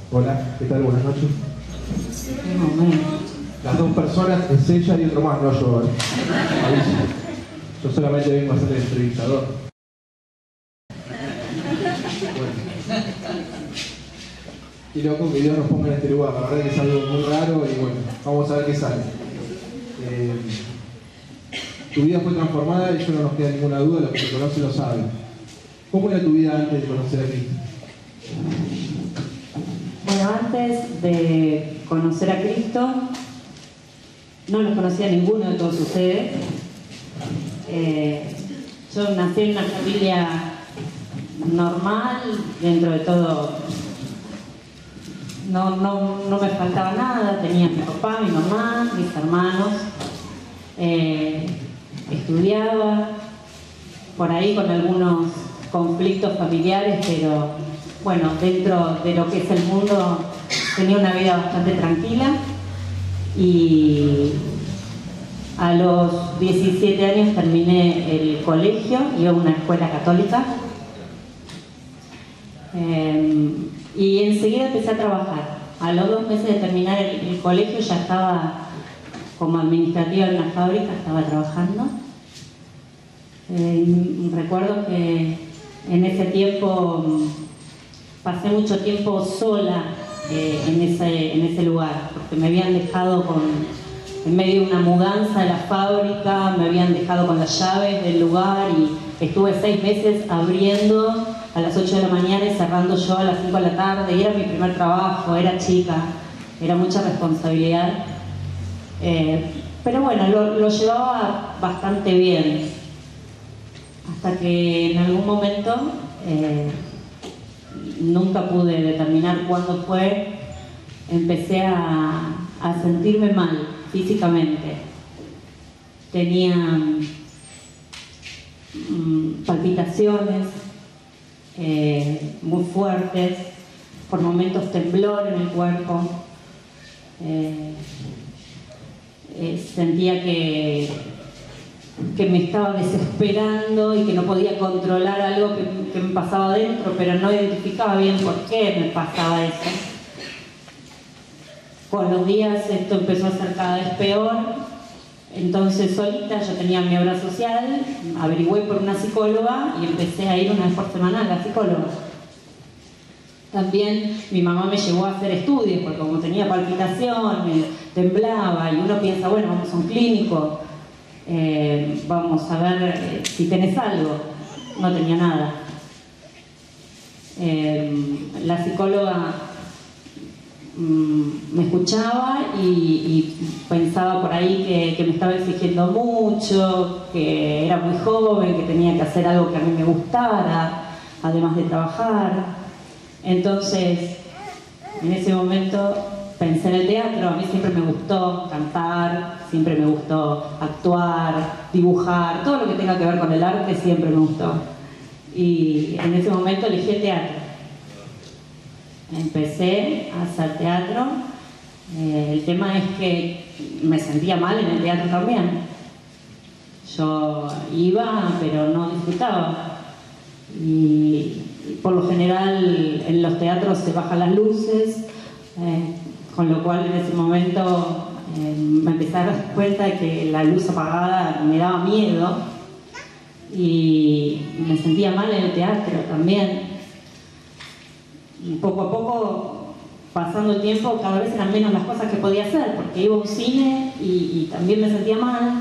Hola, ¿qué tal? Buenas noches. Las dos personas es ella y otro más, no yo. Aviso. Yo solamente vengo a ser el entrevistador. Bueno. Y loco que Dios nos ponga en este lugar, la verdad que es algo muy raro y bueno, vamos a ver qué sale. Tu vida fue transformada y eso no nos queda ninguna duda, los que te conocen lo saben. ¿Cómo era tu vida antes de conocer a Cristo? Bueno, antes de conocer a Cristo, no los conocía a ninguno de todos ustedes. Yo nací en una familia normal, dentro de todo no me faltaba nada, tenía mi papá, mi mamá, mis hermanos, estudiaba, por ahí con algunos conflictos familiares, pero bueno, dentro de lo que es el mundo tenía una vida bastante tranquila y a los 17 años terminé el colegio, iba a una escuela católica y enseguida empecé a trabajar. A los 2 meses de terminar el colegio ya estaba como administrativa en una fábrica, estaba trabajando. Recuerdo que en ese tiempo pasé mucho tiempo sola en ese lugar, porque me habían dejado en medio de una mudanza de la fábrica, me habían dejado con las llaves del lugar y estuve 6 meses abriendo a las 8 de la mañana y cerrando yo a las 5 de la tarde, y era mi primer trabajo, era chica, era mucha responsabilidad, pero bueno, lo llevaba bastante bien, hasta que en algún momento nunca pude determinar cuándo fue, empecé a sentirme mal físicamente. Tenía palpitaciones muy fuertes, por momentos temblor en el cuerpo, sentía que me estaba desesperando y que no podía controlar algo que me pasaba adentro, pero no identificaba bien por qué me pasaba eso. Con los días esto empezó a ser cada vez peor, entonces solita, yo tenía mi obra social, averigüé por una psicóloga y empecé a ir una vez por semana a la psicóloga. También mi mamá me llevó a hacer estudios, porque como tenía palpitación, temblaba, y uno piensa, bueno, vamos a un clínico, vamos a ver si tenés algo. No tenía nada. La psicóloga me escuchaba y pensaba por ahí que me estaba exigiendo mucho, que era muy joven, que tenía que hacer algo que a mí me gustara, además de trabajar. Entonces, en ese momento pensé en el teatro. A mí siempre me gustó cantar, siempre me gustó actuar, dibujar, todo lo que tenga que ver con el arte siempre me gustó. Y en ese momento elegí el teatro. Empecé a hacer teatro. El tema es que me sentía mal en el teatro también. Yo iba, pero no disfrutaba. Y por lo general en los teatros se bajan las luces, con lo cual en ese momento me empecé a dar cuenta de que la luz apagada me daba miedo y me sentía mal en el teatro también. Y poco a poco, pasando el tiempo, cada vez eran menos las cosas que podía hacer, porque iba a un cine y también me sentía mal.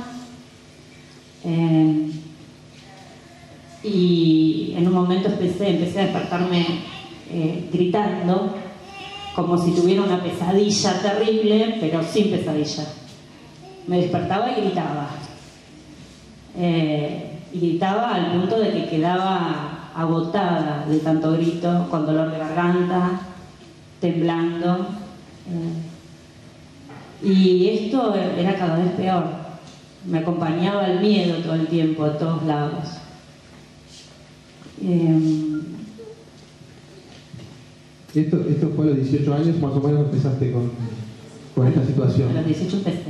Y en un momento empecé a despertarme gritando, como si tuviera una pesadilla terrible, pero sin pesadilla. Me despertaba y gritaba. Y gritaba al punto de que quedaba agotada de tanto grito, con dolor de garganta, temblando. Y esto era cada vez peor. Me acompañaba el miedo todo el tiempo, a todos lados. Esto fue a los 18 años, más o menos empezaste con esta situación. A los 18 empecé.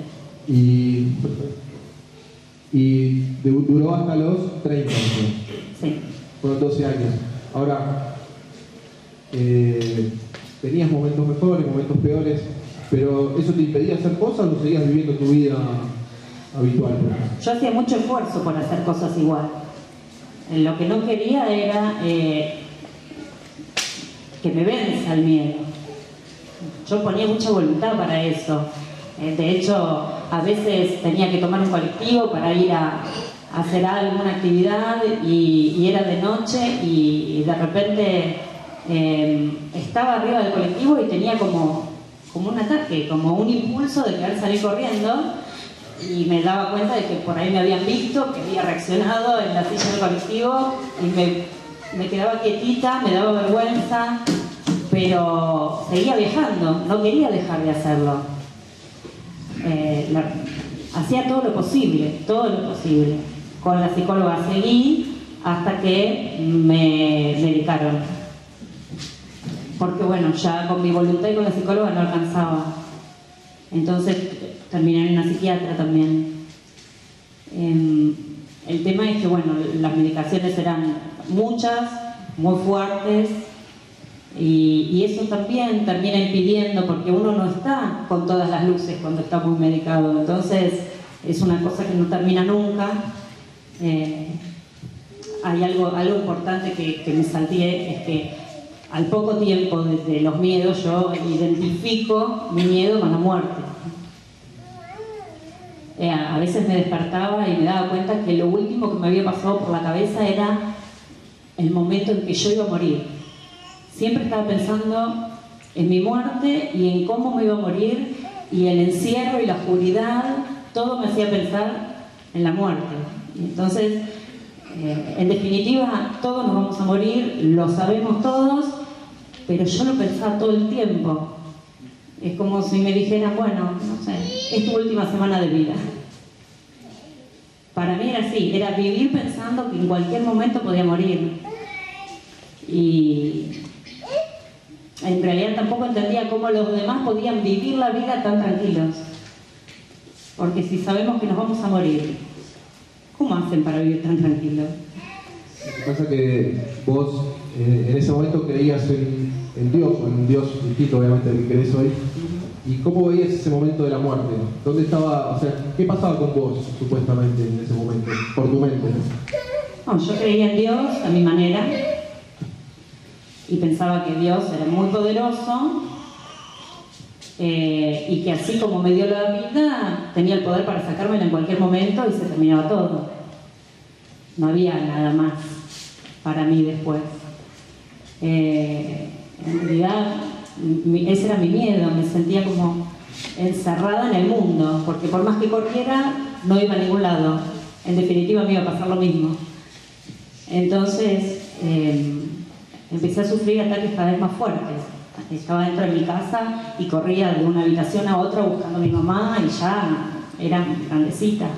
Y duró hasta los 30 años. Sí. Fueron 12 años. Ahora, tenías momentos mejores, momentos peores, pero ¿eso te impedía hacer cosas o seguías viviendo tu vida habitual? Yo hacía mucho esfuerzo por hacer cosas igual. Lo que no quería era que me venza el miedo. Yo ponía mucha voluntad para eso. De hecho, a veces tenía que tomar un colectivo para ir a hacer alguna actividad y era de noche y de repente estaba arriba del colectivo y tenía como un ataque, como un impulso de querer salir corriendo y me daba cuenta de que por ahí me habían visto, que había reaccionado en la silla del colectivo y me quedaba quietita, me daba vergüenza, pero seguía viajando, no quería dejar de hacerlo. Hacía todo lo posible. Con la psicóloga seguí hasta que me medicaron. Porque bueno, ya con mi voluntad y con la psicóloga no alcanzaba. Entonces terminé en una psiquiatra también. El tema es que bueno, las medicaciones eran muchas, muy fuertes, y eso también termina impidiendo, porque uno no está con todas las luces cuando está muy medicado. Entonces es una cosa que no termina nunca. Hay algo importante que me salté, es que al poco tiempo desde los miedos yo identifico mi miedo con la muerte. A veces me despertaba y me daba cuenta que lo último que me había pasado por la cabeza era el momento en que yo iba a morir. Siempre estaba pensando en mi muerte y en cómo me iba a morir, y el encierro y la oscuridad, todo me hacía pensar en la muerte. Entonces, en definitiva, todos nos vamos a morir, lo sabemos todos, pero yo lo pensaba todo el tiempo. Es como si me dijeran, bueno, no sé, es tu última semana de vida. Para mí era así, era vivir pensando que en cualquier momento podía morir. Y en realidad tampoco entendía cómo los demás podían vivir la vida tan tranquilos. Porque si sabemos que nos vamos a morir, ¿cómo hacen para vivir tan tranquilos? Lo que pasa es que vos en ese momento creías en Dios, o en un Dios distinto obviamente al que crees hoy. ¿Y cómo veías ese momento de la muerte? ¿Dónde estaba, o sea, qué pasaba con vos supuestamente en ese momento, por tu mente? No, yo creía en Dios a mi manera y pensaba que Dios era muy poderoso y que así como me dio la vida, tenía el poder para sacármela en cualquier momento y se terminaba todo. No había nada más para mí después. En realidad, ese era mi miedo, me sentía como encerrada en el mundo, porque por más que corriera, no iba a ningún lado. En definitiva, me iba a pasar lo mismo. Entonces, empecé a sufrir ataques cada vez más fuertes. Estaba dentro de mi casa y corría de una habitación a otra buscando a mi mamá, y ya era grandecita.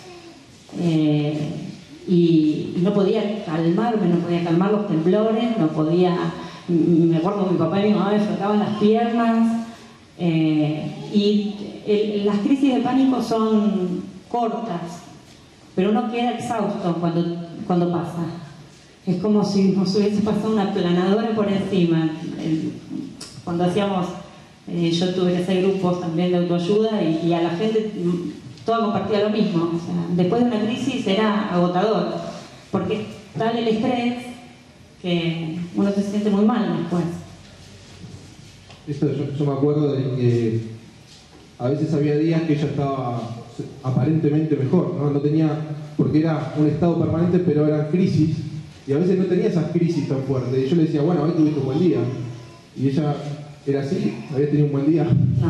Y no podía calmarme, no podía calmar los temblores, no podía... Me acuerdo que mi papá y mi mamá me frotaban las piernas, y las crisis de pánico son cortas, pero uno queda exhausto cuando pasa. Es como si nos hubiese pasado una aplanadora por encima. Cuando hacíamos, yo tuve que hacer grupos también de autoayuda, y a la gente toda compartía lo mismo. O sea, después de una crisis era agotador, porque es tal el estrés que uno se siente muy mal después. Esto yo me acuerdo de que a veces había días que ella estaba aparentemente mejor, ¿no? No tenía, porque era un estado permanente, pero eran crisis, y a veces no tenía esas crisis tan fuertes. Y yo le decía, bueno, hoy tuviste un buen día. Y ella era así, había tenido un buen día.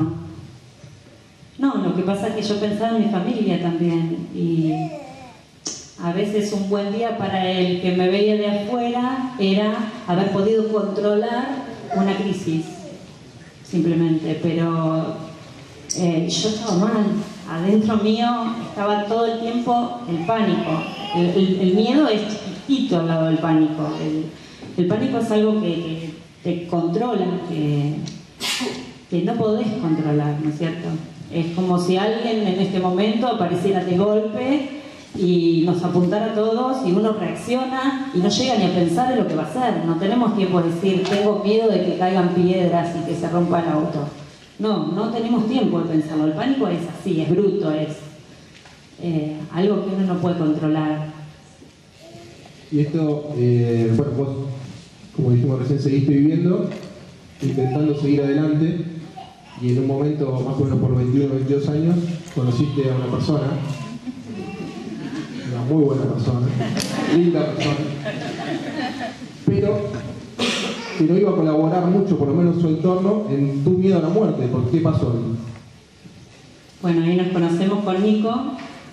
No, lo que pasa es que yo pensaba en mi familia también, y a veces un buen día para el que me veía de afuera era haber podido controlar una crisis, simplemente, pero yo estaba mal. Adentro mío estaba todo el tiempo el pánico. El miedo es chiquitito al lado del pánico. El pánico es algo que te controla, que no podés controlar, ¿no es cierto? Es como si alguien en este momento apareciera de golpe y nos apuntara a todos y uno reacciona y no llega ni a pensar en lo que va a hacer. No tenemos tiempo de decir, tengo miedo de que caigan piedras y que se rompa el auto. No tenemos tiempo de pensarlo. El pánico es así, es bruto, es algo que uno no puede controlar. Y esto, bueno, vos, como dijimos recién, seguiste viviendo, intentando seguir adelante, y en un momento, más o menos por 21 o 22 años, conociste a una persona, una muy buena persona, linda persona, pero que no iba a colaborar mucho, por lo menos su entorno, en tu miedo a la muerte. ¿Por qué pasó? Bueno, ahí nos conocemos con Nico,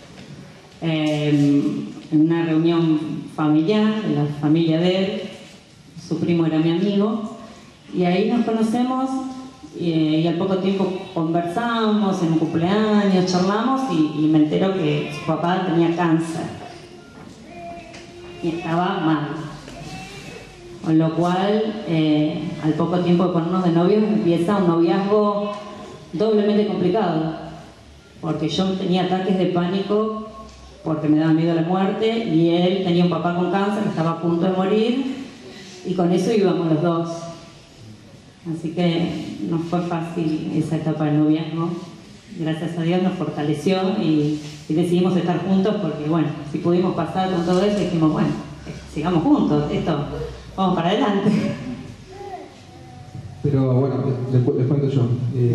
en una reunión familiar, en la familia de él, su primo era mi amigo, y ahí nos conocemos y al poco tiempo conversamos en un cumpleaños, charlamos y me entero que su papá tenía cáncer y estaba mal. Con lo cual, al poco tiempo de ponernos de novios, empieza un noviazgo doblemente complicado, porque yo tenía ataques de pánico porque me daba miedo a la muerte y él tenía un papá con cáncer que estaba a punto de morir y con eso íbamos los dos. Así que no fue fácil esa etapa del noviazgo. Gracias a Dios nos fortaleció y decidimos estar juntos porque, bueno, si pudimos pasar con todo eso, dijimos, bueno, sigamos juntos, vamos para adelante. Pero bueno, les cuento yo.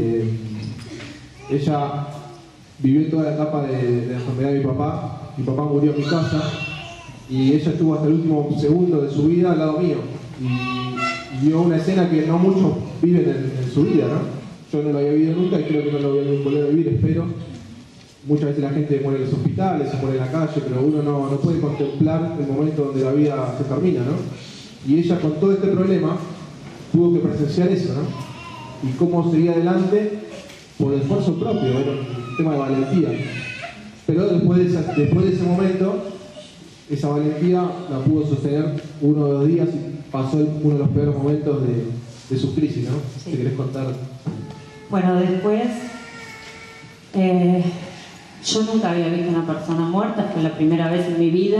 Ella vivió toda la etapa de la enfermedad de mi papá. Mi papá murió en mi casa y ella estuvo hasta el último segundo de su vida al lado mío. Y vio una escena que no muchos viven en su vida, ¿no? Yo no lo había vivido nunca y creo que no lo voy a volver a vivir, espero. Muchas veces la gente muere en los hospitales, se muere en la calle, pero uno no puede contemplar el momento donde la vida se termina, ¿no? Y ella, con todo este problema, tuvo que presenciar eso, ¿no? Y cómo seguir adelante por esfuerzo propio, era un tema de valentía. Pero después de ese momento, esa valentía la pudo sostener 1 o 2 días y pasó uno de los peores momentos de su crisis, ¿no? Sí. ¿Te querés contar? Bueno, después, yo nunca había visto una persona muerta, fue la primera vez en mi vida,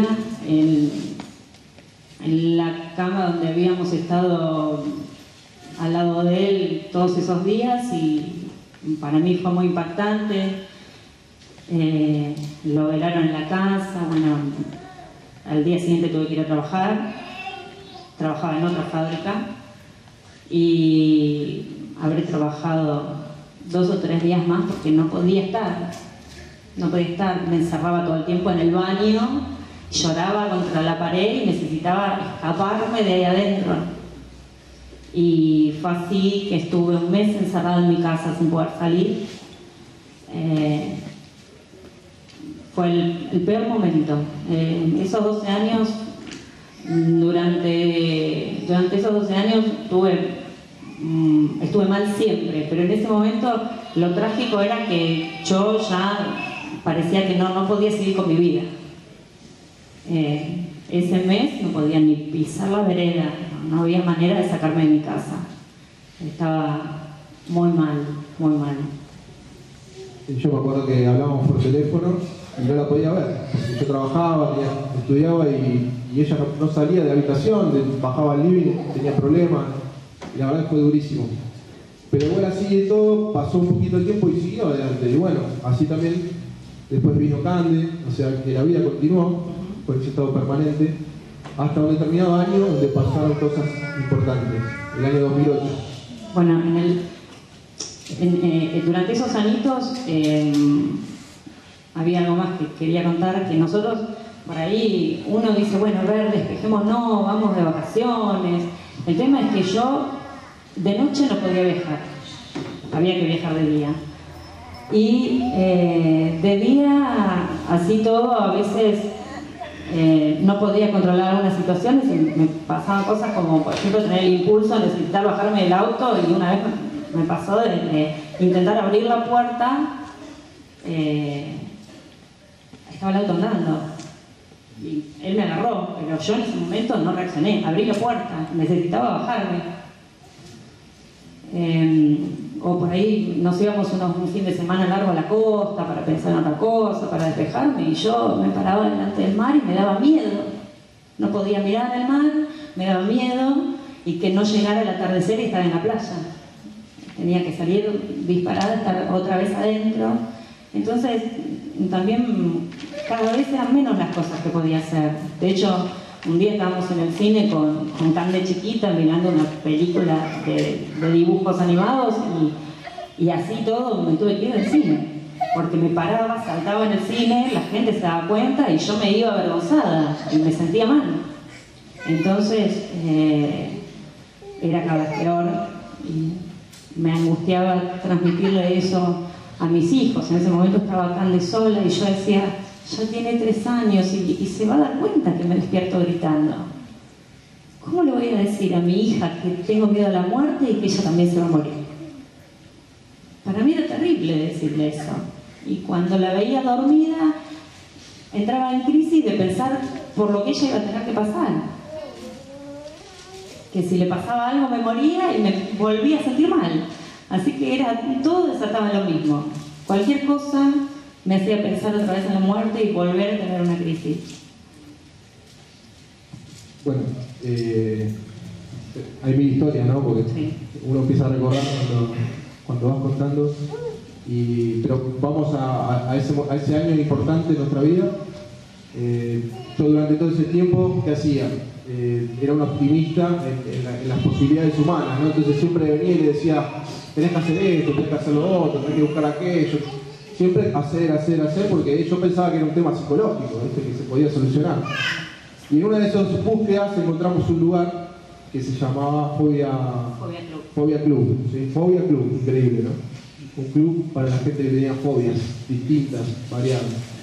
en la cama donde habíamos estado al lado de él todos esos días y para mí fue muy impactante. Lo velaron en la casa, bueno, al día siguiente tuve que ir a trabajar, trabajaba en otra fábrica y habré trabajado 2 o 3 días más porque no podía estar, me encerraba todo el tiempo en el baño, lloraba contra la pared y necesitaba escaparme de ahí adentro. Y fue así que estuve 1 mes encerrada en mi casa sin poder salir. Fue el peor momento. Esos 12 años, durante esos 12 años estuve mal siempre, pero en ese momento lo trágico era que yo ya parecía que no podía seguir con mi vida. Ese mes no podía ni pisar la vereda, no había manera de sacarme de mi casa. Estaba muy mal, muy mal. Yo me acuerdo que hablábamos por teléfono y no la podía ver. Yo trabajaba, estudiaba y ella no salía de la habitación, bajaba al living, tenía problemas. Y la verdad que fue durísimo. Pero bueno, así de todo, pasó un poquito el tiempo y siguió adelante. Y bueno, así también después vino Cande, o sea que la vida continuó por ese estado permanente, hasta un determinado año donde pasaron cosas importantes, el año 2008. Bueno, durante esos añitos había algo más que quería contar, que nosotros por ahí, uno dice, bueno, a ver, despejémonos, vamos de vacaciones. El tema es que yo de noche no podía viajar, había que viajar de día. Y de día, así todo, a veces no podía controlar algunas situaciones y me pasaban cosas como, por ejemplo, tener el impulso de necesitar bajarme del auto y una vez me pasó de intentar abrir la puerta, estaba el auto andando y él me agarró, pero yo en ese momento no reaccioné, abrí la puerta, necesitaba bajarme. o por ahí nos íbamos un fin de semana largo a la costa para pensar en otra cosa, para despejarme, y yo me paraba delante del mar y me daba miedo. No podía mirar el mar, me daba miedo, y que no llegara el atardecer y estar en la playa. Tenía que salir disparada, estar otra vez adentro. Entonces, también cada vez eran menos las cosas que podía hacer. De hecho, un día estábamos en el cine con Can de chiquita mirando una película de dibujos animados y así todo me tuve que ir del cine. Porque me paraba, saltaba en el cine, la gente se daba cuenta y yo me iba avergonzada y me sentía mal. Entonces, era cada vez peor y me angustiaba transmitirle eso a mis hijos. En ese momento estaba Cande sola y yo decía, ya tiene 3 años y se va a dar cuenta que me despierto gritando. ¿Cómo le voy a decir a mi hija que tengo miedo a la muerte y que ella también se va a morir? Para mí era terrible decirle eso. Y cuando la veía dormida, entraba en crisis de pensar por lo que ella iba a tener que pasar. Que si le pasaba algo me moría y me volvía a sentir mal. Así que todo desataba lo mismo. Cualquier cosa me hacía pensar otra vez en la muerte y volver a tener una crisis. Bueno, hay mil historias, ¿no? Porque sí, uno empieza a recordar cuando vas contando. Pero vamos a ese año importante en nuestra vida. Yo durante todo ese tiempo, ¿qué hacía? Era un optimista en las posibilidades humanas, ¿no? Entonces siempre venía y le decía, tenés que hacer esto, tenés que hacer lo otro, tenés que buscar aquello. Siempre hacer, porque yo pensaba que era un tema psicológico, ¿viste? Que se podía solucionar. Y en una de esas búsquedas encontramos un lugar que se llamaba Fobia Club. ¿Sí? Fobia Club, increíble, ¿no? Un club para la gente que tenía fobias distintas, variadas.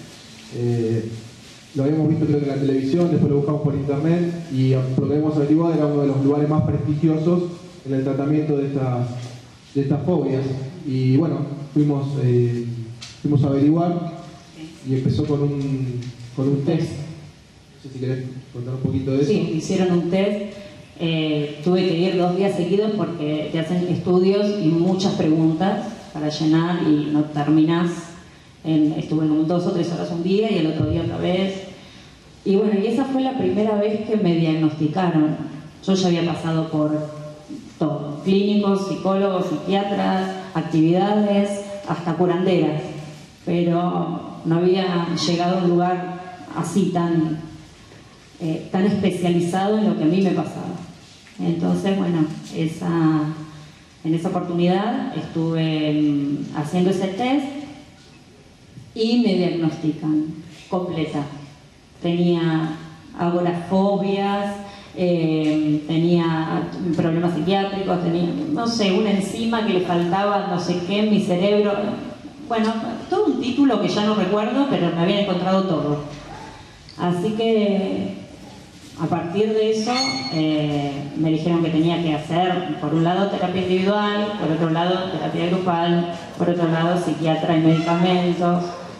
Lo habíamos visto creo que en la televisión, después lo buscamos por internet y lo que hemos averiguado era uno de los lugares más prestigiosos en el tratamiento de estas fobias. Y bueno, fuimos a averiguar y empezó con un test. No sé si querés contar un poquito de eso. Sí, hicieron un test. Tuve que ir 2 días seguidos porque te hacen estudios y muchas preguntas para llenar y no terminás. Estuve como 2 o 3 horas un día y el otro día otra vez. Y bueno, y esa fue la primera vez que me diagnosticaron. Yo ya había pasado por todo: clínicos, psicólogos, psiquiatras, actividades, hasta curanderas. Pero no había llegado a un lugar así tan especializado en lo que a mí me pasaba. Entonces, bueno, en esa oportunidad estuve haciendo ese test y me diagnostican completa. Tenía agorafobias, tenía problemas psiquiátricos, tenía, no sé, una enzima que le faltaba no sé qué en mi cerebro. Bueno, todo un título que ya no recuerdo, pero me habían encontrado todo. Así que a partir de eso me dijeron que tenía que hacer, por un lado, terapia individual, por otro lado, terapia grupal, por otro lado, psiquiatra y medicamentos.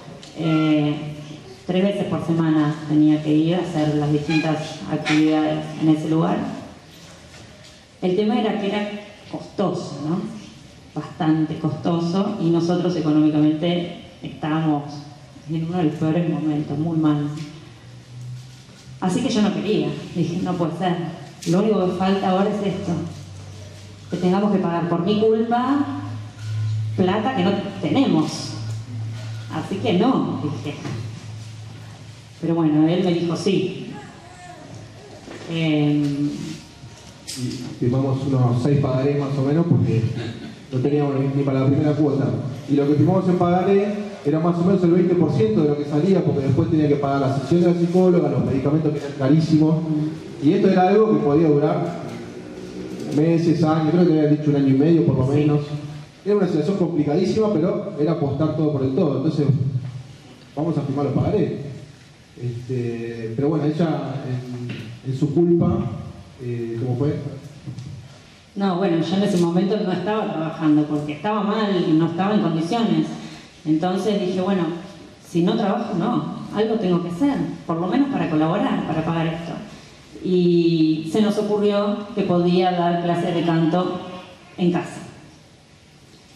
3 veces por semana tenía que ir a hacer las distintas actividades en ese lugar. El tema era que era costoso, ¿no? Bastante costoso, y nosotros económicamente estábamos en uno de los peores momentos, muy mal. Así que yo no quería, dije, no puede ser, lo único que falta ahora es esto, que tengamos que pagar por mi culpa plata que no tenemos. Así que no, dije. Pero bueno, él me dijo sí. Firmamos unos 6 pagarés más o menos porque no teníamos ni para la primera cuota. Y lo que firmamos en pagaré era más o menos el 20% de lo que salía, porque después tenía que pagar la sesión de la psicóloga, los medicamentos que eran carísimos. Y esto era algo que podía durar meses, años, creo que habían dicho 1 año y medio por lo menos. Era una situación complicadísima, pero era apostar todo por el todo. Entonces, vamos a firmar los pagarés. Pero bueno, ella en su culpa, ¿cómo fue? No, bueno, yo en ese momento no estaba trabajando porque estaba mal y no estaba en condiciones. Entonces dije, bueno, si no trabajo, no, algo tengo que hacer, por lo menos para colaborar, para pagar esto. Y se nos ocurrió que podía dar clases de canto en casa.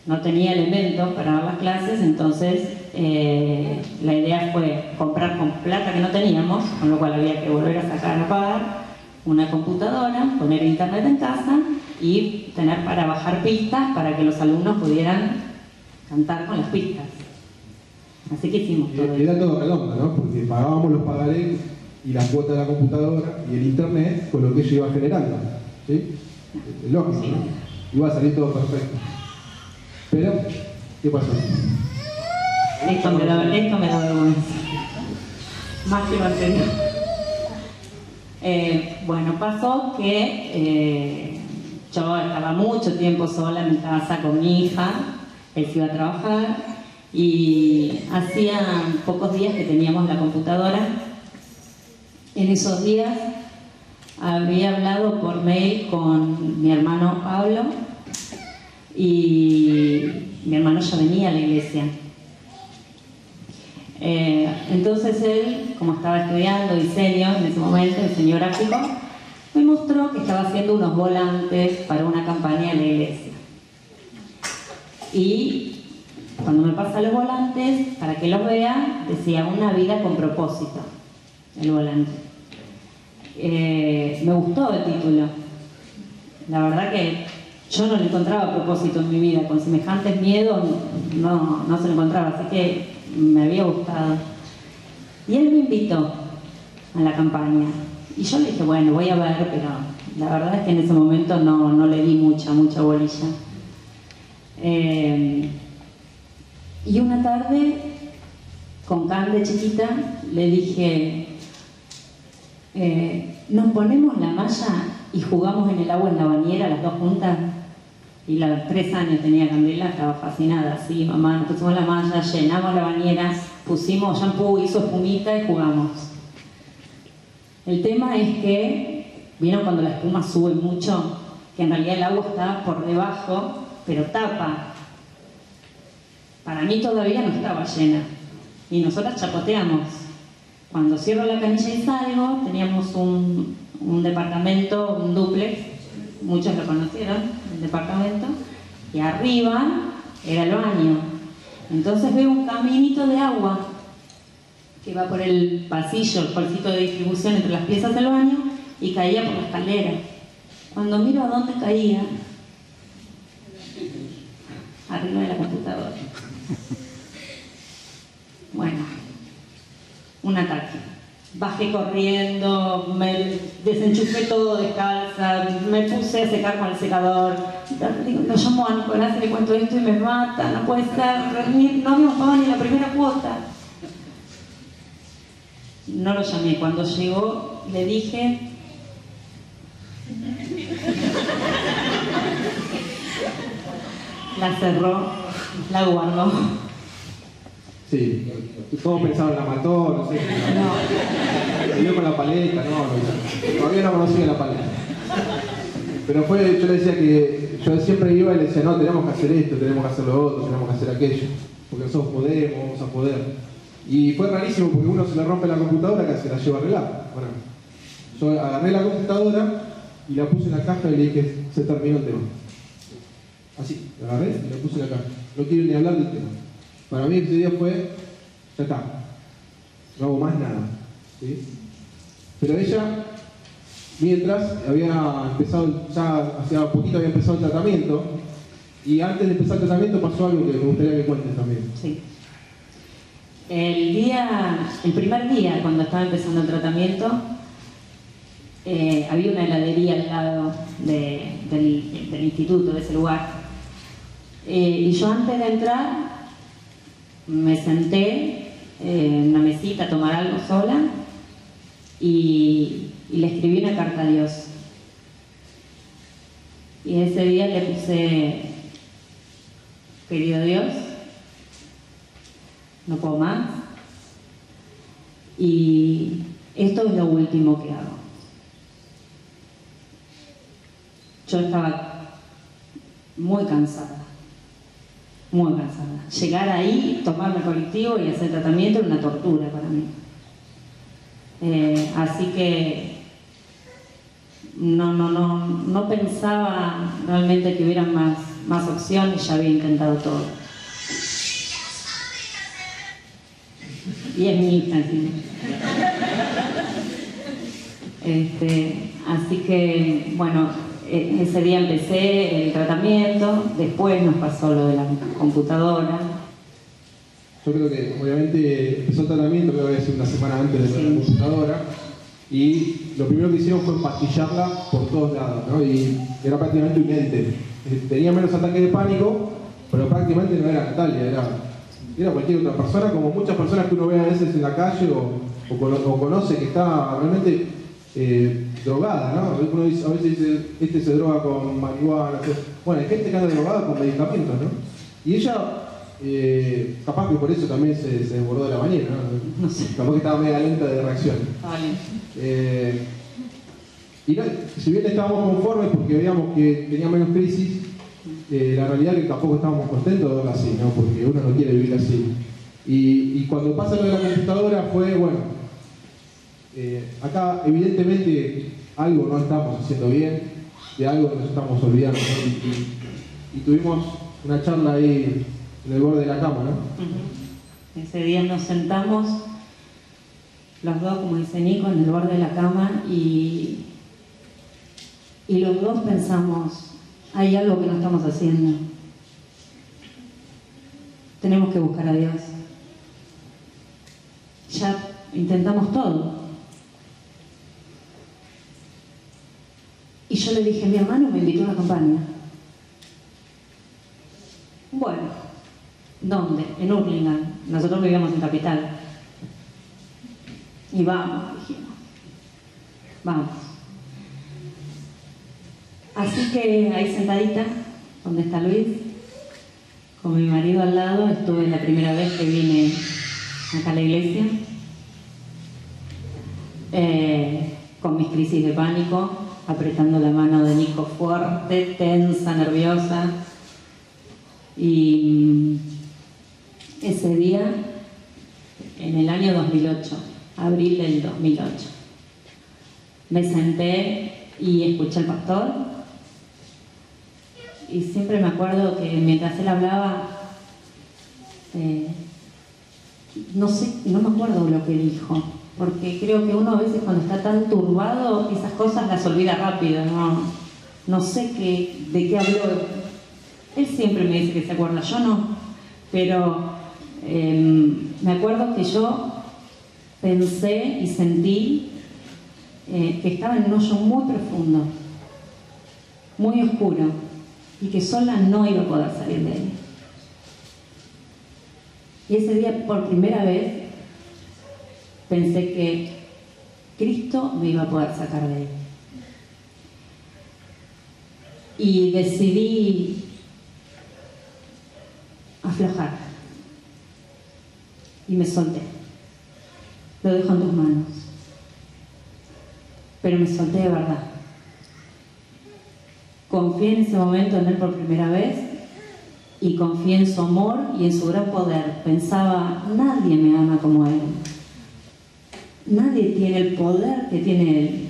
no tenía elementos para dar las clases, entonces la idea fue comprar con plata que no teníamos, con lo cual había que volver a sacar a pagar una computadora, poner internet en casa y tener para bajar pistas para que los alumnos pudieran cantar con las pistas. Así que hicimos todo eso. Era todo redondo, ¿no? Porque pagábamos los pagarés y la cuota de la computadora y el internet con lo que ella iba generando. ¿Sí? Es lógico, Sí. ¿no? Iba a salir todo perfecto. Pero, ¿qué pasó? Esto me da vergüenza. Más que lo anterior. Bueno, pasó que yo estaba mucho tiempo sola en mi casa con mi hija, él se iba a trabajar y hacía pocos días que teníamos la computadora. En esos días había hablado por mail con mi hermano Pablo y mi hermano ya venía a la iglesia. Entonces él, como estaba estudiando diseño en ese momento, diseño gráfico, me mostró que estaba haciendo unos volantes para una campaña en la iglesia. Y cuando me pasa los volantes, para que los vea, decía una vida con propósito, el volante. Me gustó el título. La verdad que yo no le encontraba propósito en mi vida, con semejantes miedos no se lo encontraba, así que me había gustado. Y él me invitó a la campaña. Y yo le dije, bueno, voy a ver, pero la verdad es que en ese momento no le di mucha bolilla. Y una tarde, con Can de chiquita, le dije, nos ponemos la malla y jugamos en el agua en la bañera, las dos juntas. Y a los 3 años tenía Candela, estaba fascinada. Sí, mamá, nos pusimos la malla, llenamos la bañera, pusimos shampoo, hizo espumita y jugamos. El tema es que, ¿vieron cuando la espuma sube mucho? Que en realidad el agua está por debajo, pero tapa. Para mí todavía no estaba llena. Y nosotras chapoteamos. Cuando cierro la canilla y salgo, teníamos un departamento, un dúplex, muchos lo conocieron, el departamento, y arriba era el baño. Entonces veo un caminito de agua que va por el pasillo, el polcito de distribución entre las piezas del baño, y caía por la escalera. Cuando miro a dónde caía, arriba de la computadora. Bueno, un ataque. Bajé corriendo, me desenchufé todo descalza, me puse a secar con el secador. Lo llamo a Nicolás y le cuento esto y me mata, no puede ser, no habíamos pagado ni la primera cuota. No lo llamé, cuando llegó le dije, la cerró, la guardó. Sí, todos pensaban la mató, no sé. No. Salió con la paleta, todavía no conocía la paleta. Pero yo le decía que yo siempre iba y le decía, no, tenemos que hacer esto, tenemos que hacer lo otro, tenemos que hacer aquello, porque nosotros podemos, vamos a poder. Y fue rarísimo porque uno se le rompe la computadora que se la lleva a arreglar. Bueno, yo agarré la computadora y la puse en la caja y le dije, se terminó el tema. Así, la agarré y la puse en la caja. No quiero ni hablar del tema. Para mí ese día fue, ya está, no hago más nada. ¿Sí? Pero ella, mientras había empezado, ya hacía poquito había empezado el tratamiento, y antes de empezar el tratamiento pasó algo que me gustaría que cuentes también. Sí. El primer día, cuando estaba empezando el tratamiento, había una heladería al lado del instituto, de ese lugar. Y yo antes de entrar, me senté en una mesita a tomar algo sola y le escribí una carta a Dios. Y ese día le puse, querido Dios, no puedo más y esto es lo último que hago. Yo estaba muy cansada. Muy cansada. Llegar ahí, tomarme el colectivo y hacer tratamiento era una tortura para mí. Así que no pensaba realmente que hubiera más más opciones, ya había intentado todo. Y es mi hija, sí. Así que, bueno, ese día empecé el tratamiento, después nos pasó lo de la computadora. Yo creo que obviamente empezó el tratamiento, creo que una semana antes de la computadora, y lo primero que hicieron fue pastillarla por todos lados, ¿no? Y era prácticamente un ente. Tenía menos ataques de pánico, pero prácticamente no era Natalia, era cualquier otra persona, como muchas personas que uno ve a veces en la calle o conoce que está realmente drogada, ¿no? Uno dice, a veces dice, se droga con marihuana. Bueno, hay gente que anda drogada con medicamentos, ¿no? Y ella, capaz que por eso también se desbordó de la bañera, ¿no? No sé. Capaz que estaba media lenta de reacción. Y no, si bien estábamos conformes porque veíamos que tenía menos crisis, la realidad es que tampoco estábamos contentos de verla así, ¿no? Porque uno no quiere vivir así. Y cuando pasa lo de la computadora fue, bueno, acá evidentemente algo no estamos haciendo bien, de algo nos estamos olvidando, ¿no? Y tuvimos una charla ahí en el borde de la cama, ¿no? Ese día nos sentamos los dos, como dice Nico, en el borde de la cama y los dos pensamos, hay algo que no estamos haciendo. Tenemos que buscar a Dios. Ya intentamos todo. Y yo le dije, mi hermano me invitó a una campaña. Bueno, ¿dónde? En Hurlingham. Nosotros vivíamos en Capital. Y vamos, dijimos. Vamos. Así que ahí sentadita, donde está Luis, con mi marido al lado, estuve la primera vez que vine acá a la iglesia, con mis crisis de pánico, apretando la mano de Nico fuerte, tensa, nerviosa. Y ese día, en el año 2008, abril del 2008, me senté y escuché al pastor. Y siempre me acuerdo que mientras él hablaba, no me acuerdo lo que dijo, porque creo que uno a veces cuando está tan turbado, esas cosas las olvida rápido, no sé de qué habló. Él siempre me dice que se acuerda, yo no, pero me acuerdo que yo pensé y sentí que estaba en un hoyo muy profundo, muy oscuro, y que sola no iba a poder salir de él. Y ese día, por primera vez, pensé que Cristo me iba a poder sacar de él. Y decidí aflojar. Y me solté. Lo dejo en tus manos. Pero me solté de verdad. Confié en ese momento en Él por primera vez y confié en su amor y en su gran poder. Pensaba, nadie me ama como Él. Nadie tiene el poder que tiene Él.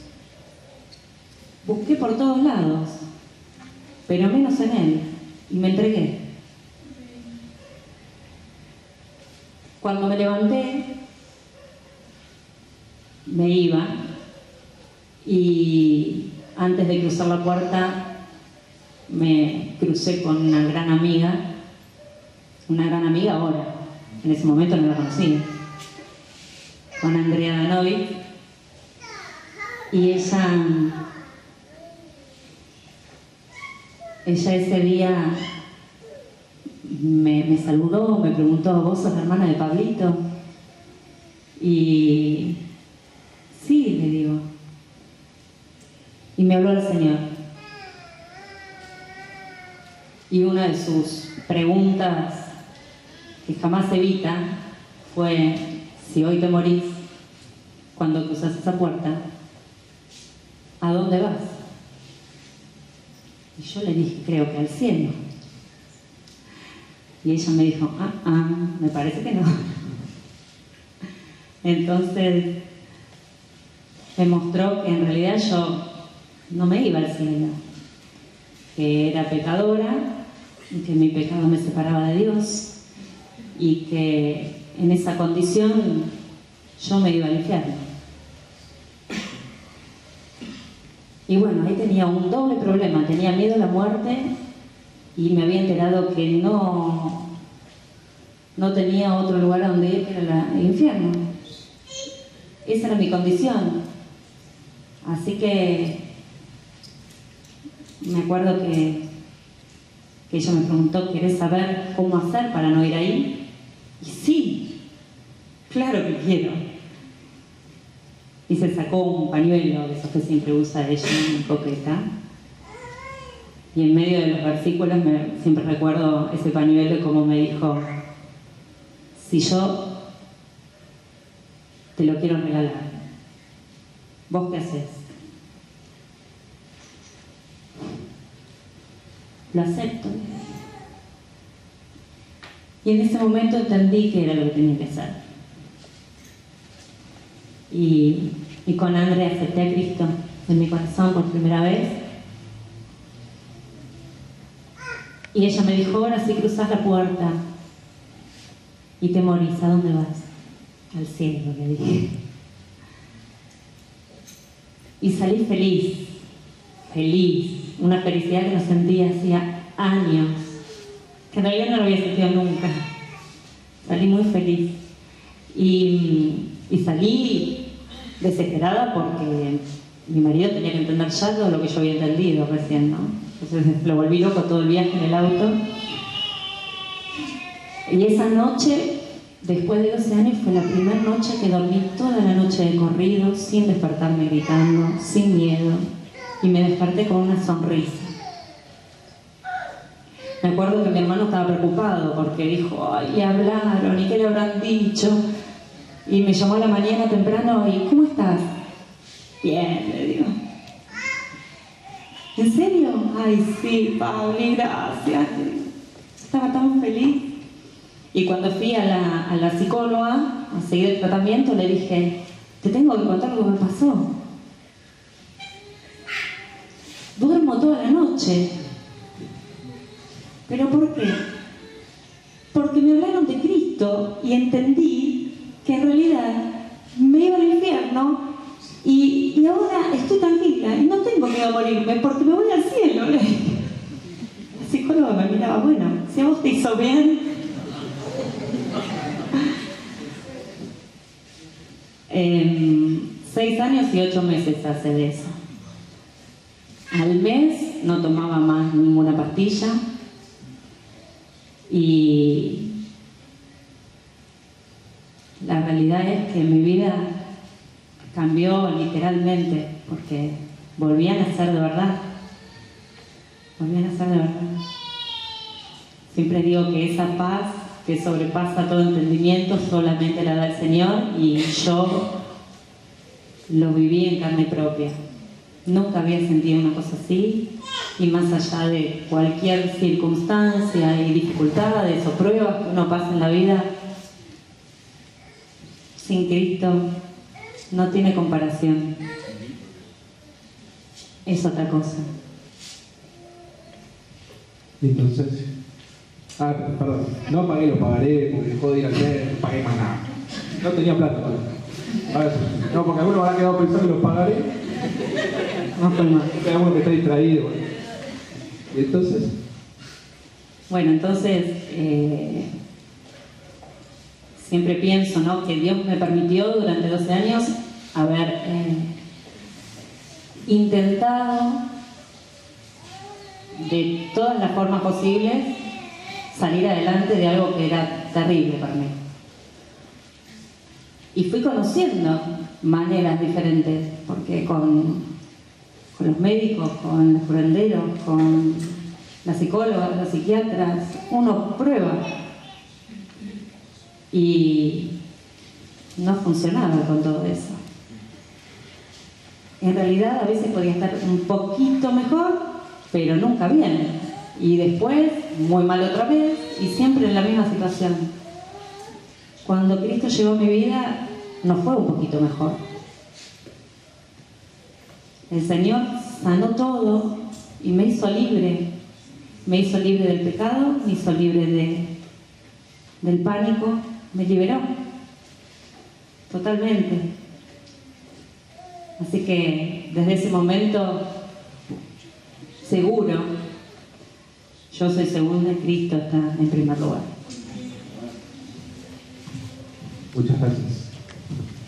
Busqué por todos lados, pero menos en Él, y me entregué. Cuando me levanté, me iba, y antes de cruzar la puerta me crucé con una gran amiga ahora, en ese momento no la conocía, con Andrea Danovi, y ella ese día me saludó, me preguntó, ¿vos sos la hermana de Pablito? Y sí, le digo. Y me habló el Señor. Y una de sus preguntas que jamás evita fue, si hoy te morís, cuando cruzas esa puerta, ¿a dónde vas? Y yo le dije, creo que al cielo. Y ella me dijo, me parece que no. Entonces me mostró que en realidad yo no me iba al cielo, que era pecadora, y que mi pecado me separaba de Dios, y que en esa condición yo me iba al infierno. Y bueno, ahí tenía un doble problema, tenía miedo a la muerte y me había enterado que no tenía otro lugar a donde ir que era el infierno. Esa era mi condición. Así que me acuerdo que ella me preguntó, ¿querés saber cómo hacer para no ir ahí? Y sí, claro que quiero. Y se sacó un pañuelo, de esos que siempre usa ella, en coqueta. Y en medio de los versículos siempre recuerdo ese pañuelo y como me dijo, si yo te lo quiero regalar, ¿vos qué haces? Lo acepto. Y en ese momento entendí que era lo que tenía que hacer. Y con André acepté a Cristo en mi corazón por primera vez. Y ella me dijo, ahora si cruzas la puerta y te morís, ¿a dónde vas? Al cielo, le dije. Y salí feliz, una felicidad que no sentía hacía años, que en realidad no lo había sentido nunca. Salí muy feliz. Y salí desesperada porque mi marido tenía que entender ya todo lo que yo había entendido recién, ¿no? Entonces lo volví loco todo el viaje en el auto. Y esa noche, después de 12 años, fue la primera noche que dormí toda la noche de corrido, sin despertarme gritando, sin miedo. Y me desperté con una sonrisa. Me acuerdo que mi hermano estaba preocupado porque dijo, ay, le hablaron, ¿y qué le habrán dicho? Y me llamó a la mañana temprano y, ¿cómo estás? Bien, le digo. ¿En serio? Ay, sí, Pauli, gracias. Estaba tan feliz. Y cuando fui a la psicóloga a seguir el tratamiento, le dije, te tengo que contar lo que me pasó. Duermo toda la noche. ¿Pero por qué? Porque me hablaron de Cristo y entendí que en realidad me iba al infierno y ahora estoy tranquila y no tengo miedo a morirme porque me voy al cielo. La psicóloga me miraba, bueno, si a vos te hizo bien. 6 años y 8 meses hace de eso. Al mes no tomaba más ninguna pastilla y la realidad es que mi vida cambió literalmente porque volví a nacer de verdad. Volví a nacer de verdad. Siempre digo que esa paz que sobrepasa todo entendimiento solamente la da el Señor y yo lo viví en carne propia. Nunca había sentido una cosa así y más allá de cualquier circunstancia y dificultades o pruebas que uno pasa en la vida, sin Cristo no tiene comparación. Es otra cosa. Entonces, perdón, no pagué, lo pagaré porque dejó de ir al médico, no pagué más nada. No tenía plata. Ahora sí. No, porque algunos habrán quedado pensando que los pagaré. No fue más. Hay alguno que está distraído. Bueno. ¿Y entonces? Bueno, entonces siempre pienso, ¿no?, que Dios me permitió durante 12 años haber intentado de todas las formas posibles salir adelante de algo que era terrible para mí. Y fui conociendo maneras diferentes, porque con los médicos, con los curanderos, con las psicólogas, los psiquiatras, uno prueba. Y no funcionaba con todo eso. En realidad a veces podía estar un poquito mejor, pero nunca bien. Y después, muy mal otra vez, y siempre en la misma situación. Cuando Cristo llegó a mi vida, no fue un poquito mejor. El Señor sanó todo, y me hizo libre del pecado, me hizo libre del pánico, me liberó totalmente. Así que desde ese momento, seguro, yo soy segunda y Cristo está en primer lugar. Muchas gracias.